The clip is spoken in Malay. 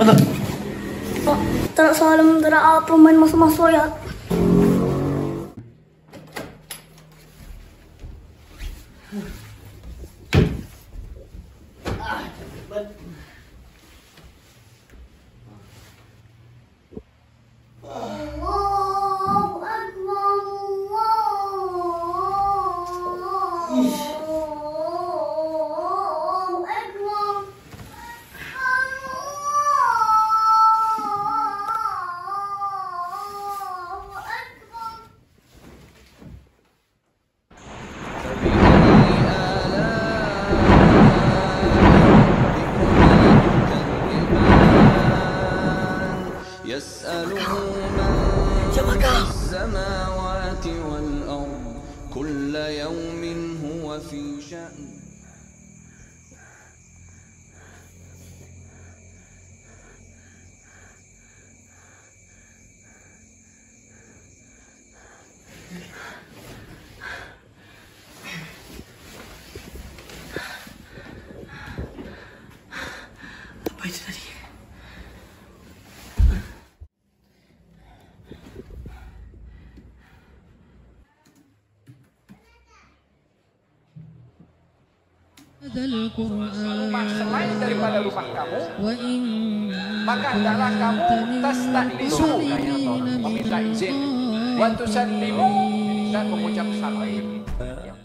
Apa? Pak, tak salah mentera apa main masuk-masuk ya. يسأله من في السماوات والأرض كل يوم هو في شأن. Apa itu tadi? Rumah selain daripada rumah kamu, maka hendaklah kamu tasta'nisu meminta izin, wa tusallimu dan mengucap salam.